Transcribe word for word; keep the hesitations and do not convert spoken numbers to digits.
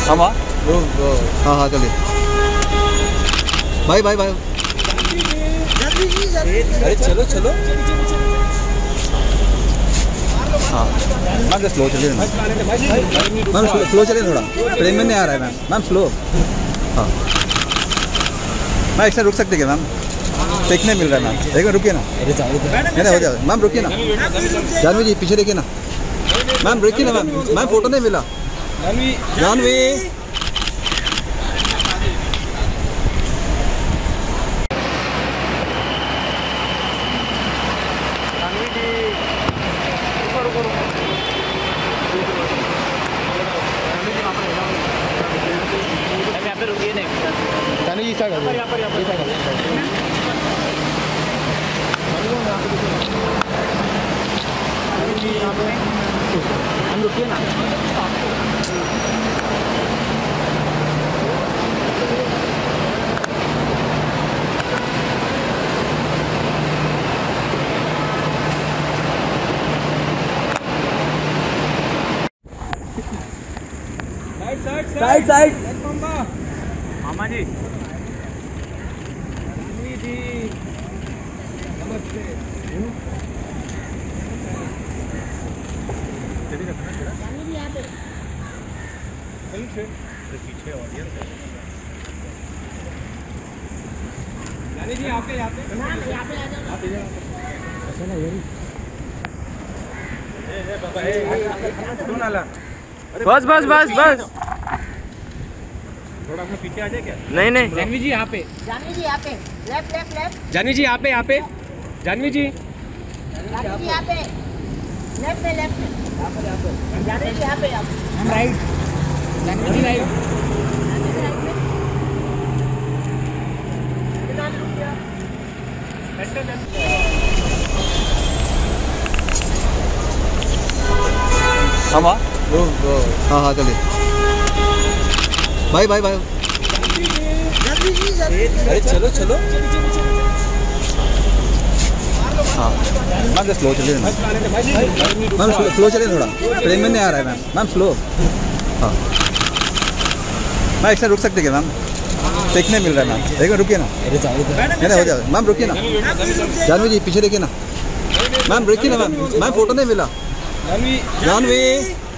हम हाँ हाँ चलिए भाई भाई भाई अरे चलो चलो हाँ मैम स्लो चलिए मैम स्लो चलिए थोड़ा ट्रेन में नहीं आ रहा है मैम मैम स्लो हाँ मैम एक साथ रुक सकते क्या मैम देखने मिल रहा है मैम एक मिनट रुकिए ना नहीं नहीं हो जाएगा मैम रुकिए ना जानवी जी पीछे देखिए ना मैम रुकिए ना मैम मैम फोटो नहीं मिला जानवी जाने जी साइड यहाँ पर यहाँ पर हम रुकिए ना साइड साइड मामा जी जी नमस्ते पीछे ऑडियंस है जानी जी यहाँ पे यहाँ पे यहाँ पे आ जाओ ऐसा ना यार बस बस बस बस थोड़ा अपने पीछे आ जाए क्या? नहीं नहीं जानवी जी यहाँ पे जानवी जी यहाँ पे left left left Janvi ji यहाँ पे यहाँ पे जानवी जी जानवी जी यहाँ पे लेफ्ट में लेफ्ट में जानवी जी यहाँ पे हम राइट जानवी जी राइट हम हाँ हाँ चलिए भाई भाई भाई अरे चलो चलो हाँ मैम स्लो चलिए मैम स्लो चलिए थोड़ा ट्रेन में नहीं आ रहा है मैम मैम स्लो हाँ मैम एक साथ रुक सकते क्या मैम देखने मिल रहा है मैम एक मिनट रुकिए ना नहीं नहीं हो जाएगा मैम रुकिए ना जानवी जी पीछे देखिए ना मैम रुकिए ना मैम मैम फोटो नहीं मिला जानवी